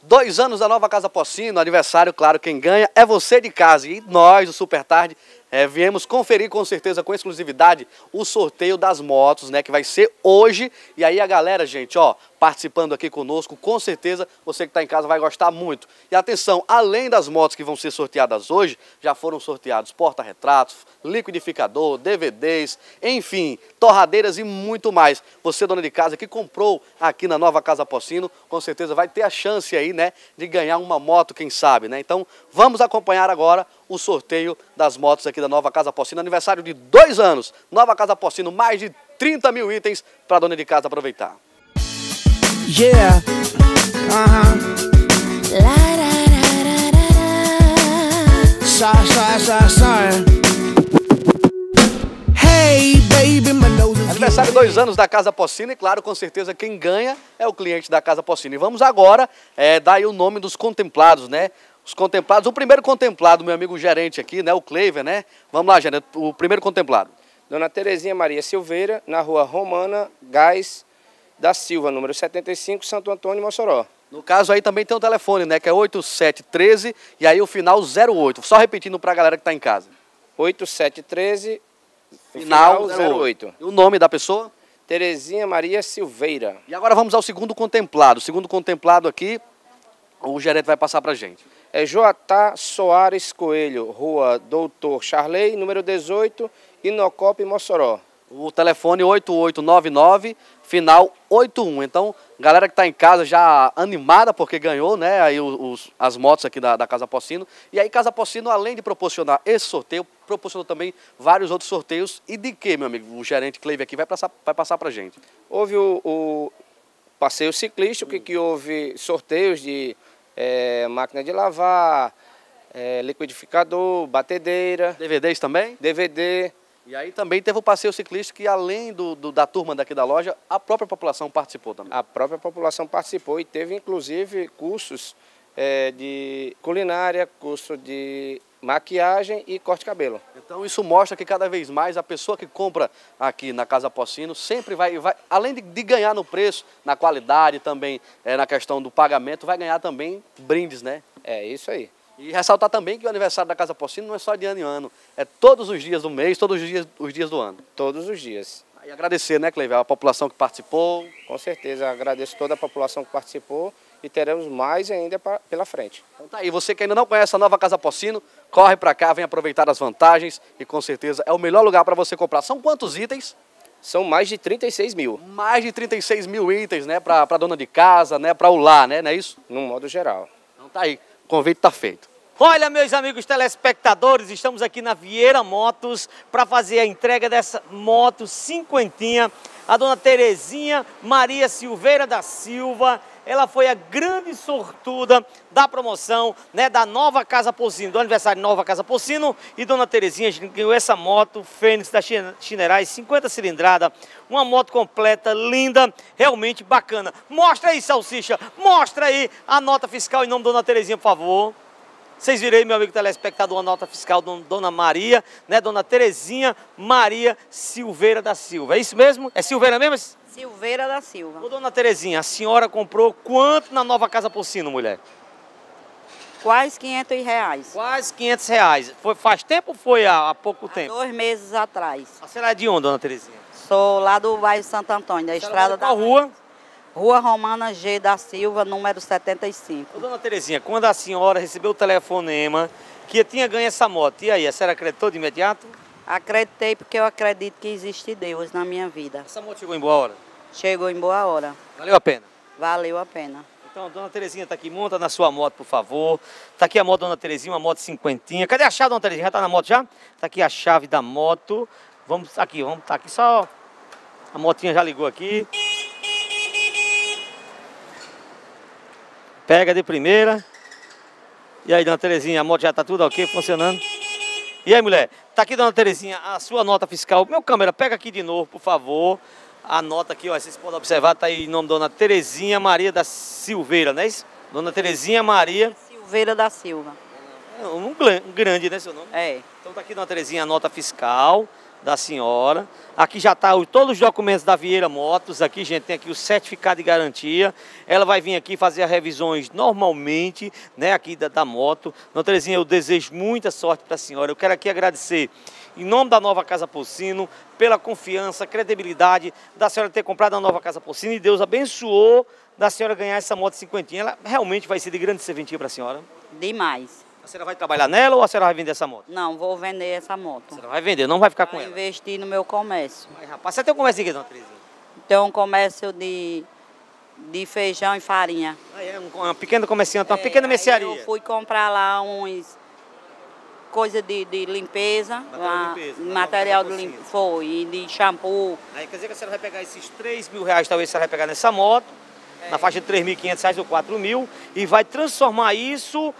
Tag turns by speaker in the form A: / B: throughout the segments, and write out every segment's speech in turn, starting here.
A: 2 anos da nova Casa Pocino, aniversário, claro, quem ganha é você de casa. E nós, do Super Tarde, viemos conferir com certeza, com exclusividade, o sorteio das motos, né, que vai ser hoje. E aí a galera, gente, ó, participando aqui conosco, com certeza você que está em casa vai gostar muito. E atenção, além das motos que vão ser sorteadas hoje, já foram sorteados porta-retratos, liquidificador, DVDs, enfim, torradeiras e muito mais. Você, dona de casa, que comprou aqui na nova Casa Pocino, com certeza vai ter a chance aí, né, de ganhar uma moto, quem sabe, né? Então, vamos acompanhar agora o sorteio das motos aqui da nova Casa Pocino, aniversário de 2 anos. Nova Casa Pocino, mais de 30 mil itens para a dona de casa aproveitar.
B: Yeah. Hey, baby, my nose is
A: Aniversário 2 anos da Casa Pocino e, claro, com certeza quem ganha é o cliente da Casa Pocino. E vamos agora dar aí o nome dos contemplados, né? Os contemplados, o primeiro contemplado, meu amigo gerente aqui, né? O Cleiver, né? Vamos lá, gerente, o primeiro contemplado.
C: Dona Terezinha Maria Silveira, na rua Romana Gás da Silva, número 75, Santo Antônio, Mossoró.
A: No caso aí também tem um telefone, né? Que é 8713 e aí o final 08. Só repetindo para a galera que está em casa.
C: 8713,
A: Final
C: 08.
A: E o nome da pessoa?
C: Terezinha Maria Silveira.
A: E agora vamos ao segundo contemplado. O segundo contemplado aqui, o gerente vai passar para a gente.
C: É Joatá Soares Coelho, rua Doutor Charley, número 18, Inocope, Mossoró.
A: O telefone 8899, final 81. Então, galera que está em casa já animada porque ganhou, né, aí as motos aqui da Casa Pocino. E aí Casa Pocino, além de proporcionar esse sorteio, proporcionou também vários outros sorteios. E de que, meu amigo? O gerente Cleiver aqui vai passar para a gente.
C: Houve o passeio ciclístico, que houve sorteios de máquina de lavar, liquidificador, batedeira.
A: DVDs também?
C: DVD.
A: E aí também teve o passeio ciclístico que, além da turma daqui da loja, a própria população participou também.
C: A própria população participou e teve, inclusive, cursos de culinária, curso de maquiagem e corte de cabelo.
A: Então isso mostra que cada vez mais a pessoa que compra aqui na Casa Pocino sempre vai além de ganhar no preço, na qualidade também, na questão do pagamento, vai ganhar também brindes, né?
C: É isso aí.
A: E ressaltar também que o aniversário da Casa Pocino não é só de ano em ano, é todos os dias do mês, todos os dias do ano.
C: Todos os dias.
A: E agradecer, né, Cleiver, a população que participou.
C: Com certeza, agradeço toda a população que participou e teremos mais ainda pela frente.
A: Então tá aí, você que ainda não conhece a nova Casa Pocino, corre para cá, vem aproveitar as vantagens e com certeza é o melhor lugar para você comprar. São quantos itens?
C: São mais de 36 mil.
A: Mais de 36 mil itens, né, para dona de casa, né, para o lar, né, não é isso?
C: No modo geral.
A: Então tá aí, o convite está feito.
D: Olha, meus amigos telespectadores, estamos aqui na Vieira Motos para fazer a entrega dessa moto cinquentinha. A dona Terezinha Maria Silveira da Silva, ela foi a grande sortuda da promoção, né, da nova Casa Pocino, do aniversário Nova Casa Pocino. E dona Terezinha ganhou essa moto Fênix da Chinerais, 50 cilindrada, uma moto completa, linda, realmente bacana. Mostra aí, Salsicha, mostra aí a nota fiscal em nome da dona Terezinha, por favor. Vocês viram aí, meu amigo telespectador, a nota fiscal da dona Maria, né? Dona Terezinha Maria Silveira da Silva. É isso mesmo? É Silveira mesmo?
E: Silveira da Silva.
D: Ô, dona Terezinha, a senhora comprou quanto na nova Casa Pocino, mulher?
E: Quase R$500.
D: Quase R$500. Foi, faz tempo ou foi há pouco tempo?
E: 2 meses atrás.
D: A senhora é de onde, dona Terezinha?
E: Sou lá do bairro Santo Antônio, da estrada da
D: rua?
E: Rua Romana G da Silva, número 75.
D: Ô, dona Terezinha, quando a senhora recebeu o telefonema que tinha ganho essa moto, e aí, a senhora acreditou de imediato?
E: Acreditei porque eu acredito que existe Deus na minha vida.
D: Essa moto chegou em boa hora?
E: Chegou em boa hora.
D: Valeu a pena?
E: Valeu a pena.
D: Então, dona Terezinha está aqui, monta na sua moto, por favor. Está aqui a moto da dona Terezinha, uma moto cinquentinha. Cadê a chave, dona Terezinha? Já está na moto já? Está aqui a chave da moto. Vamos tá aqui só... A motinha já ligou aqui. Pega de primeira. E aí, dona Terezinha, a moto já está tudo ok, funcionando. E aí, mulher? Tá aqui, dona Terezinha, a sua nota fiscal. Meu câmera, pega aqui de novo, por favor. A nota aqui, ó, vocês podem observar, tá aí em nome da dona Terezinha Maria da Silveira, não é isso? Dona Terezinha Maria...
E: Silveira da Silva.
D: Um grande, né, seu nome?
E: É.
D: Então tá aqui, dona Terezinha, a nota fiscal. da senhora. Aqui já está todos os documentos da Vieira Motos. Aqui, gente, tem aqui o certificado de garantia. Ela vai vir aqui fazer as revisões normalmente, né, aqui da moto. Dona Terezinha, eu desejo muita sorte para a senhora. Eu quero aqui agradecer, em nome da Nova Casa Porcino, pela confiança, credibilidade da senhora ter comprado a Nova Casa Porcino. E Deus abençoou da senhora ganhar essa moto cinquentinha. Ela realmente vai ser de grande serventia para a senhora?
E: Demais.
D: A senhora vai trabalhar nela ou a senhora vai vender essa moto?
E: Não, vou vender essa moto.
D: A senhora vai vender, não vai ficar com
E: Vou
D: ela?
E: investir no meu comércio.
D: Mas, rapaz, você tem um comércio aqui, Dona Terezinha?
E: Então, um comércio de feijão e farinha.
D: Ah, é uma pequena comerciante, uma pequena mercearia.
E: Eu fui comprar lá uns coisa de limpeza, material de limpeza, foi, e de shampoo.
D: Aí quer dizer que a senhora vai pegar esses 3 mil reais, talvez a senhora vai pegar nessa moto, na faixa de 3.500 reais ou 4 mil, e vai transformar isso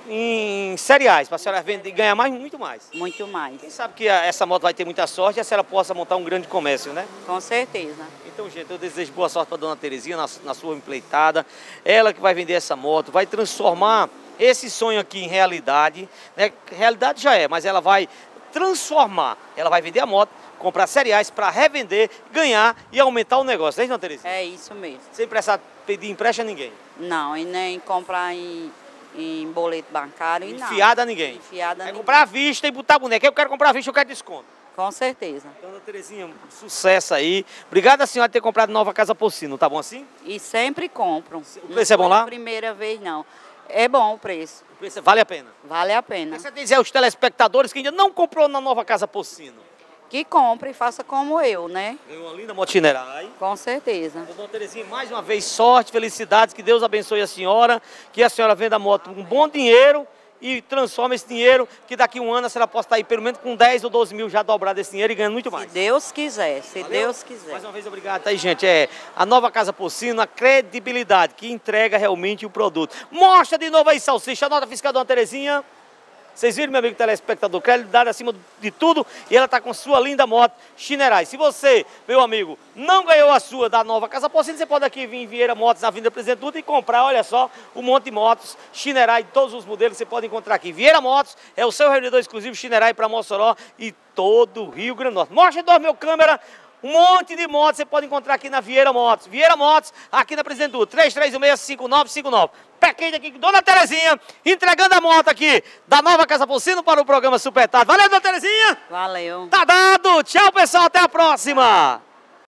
D: em cereais, para a senhora vender e ganhar muito mais.
E: Muito mais.
D: Quem sabe que essa moto vai ter muita sorte e a senhora possa montar um grande comércio, né?
E: Com certeza.
D: Então, gente, eu desejo boa sorte para a Dona Terezinha na sua empleitada. Ela que vai vender essa moto, vai transformar esse sonho aqui em realidade, né? Realidade já é, mas ela vai transformar. Ela vai vender a moto, comprar cereais para revender, ganhar e aumentar o negócio, né, Dona Terezinha?
E: É isso mesmo.
D: Sem precisar pedir empréstimo a ninguém.
E: Não, e nem comprar em boleto bancário e nada.
D: Enfiada a ninguém.
E: Enfiada a
D: É
E: ninguém.
D: comprar à vista e botar boneca. Eu quero comprar à vista, eu quero desconto.
E: Com certeza.
D: Então, Dona Terezinha, sucesso aí. Obrigado a senhora por ter comprado Nova Casa Porcino, tá bom assim?
E: E sempre compram.
D: O preço é bom
E: Não
D: lá?
E: foi a primeira vez, não. É bom o preço.
D: O preço vale a pena.
E: Vale a pena.
D: Você dizer aos telespectadores que ainda não comprou na Nova Casa Porcino.
E: Que compre e faça como eu, né?
D: Ganhou uma linda moto Shinerai.
E: Com certeza.
D: Dona Terezinha, mais uma vez, sorte, felicidades, que Deus abençoe a senhora, que a senhora venda a moto com um bom dinheiro e transforme esse dinheiro, que daqui a um ano a senhora possa estar aí pelo menos com 10 ou 12 mil já dobrado esse dinheiro e ganhando muito mais.
E: Se Deus quiser, se
D: Valeu?
E: Deus quiser.
D: Mais uma vez, obrigado. Tá aí, gente, é a Nova Casa Porcino, a credibilidade que entrega realmente o produto. Mostra de novo aí, salsicha, a nota fiscal da Dona Terezinha. Vocês viram, meu amigo telespectador, credibilidade acima de tudo, e ela está com sua linda moto Shinerai. Se você, meu amigo, não ganhou a sua da Nova Casa Porcino, você pode aqui vir em Vieira Motos, na Avenida Presidente Dutra, e comprar, olha só, um monte de motos Shinerai, todos os modelos você pode encontrar aqui. Vieira Motos é o seu revendedor exclusivo Shinerai para Mossoró e todo o Rio Grande do Norte. Mostra de novo, meu câmera. Um monte de motos você pode encontrar aqui na Vieira Motos. Vieira Motos, aqui na Presidente Dutra, 3316-5959. Pé quente aqui com Dona Terezinha, entregando a moto aqui da Nova Casa Porcino para o programa Super Tarde. Valeu, Dona Terezinha!
E: Valeu.
D: Tá dado! Tchau, pessoal, até a próxima!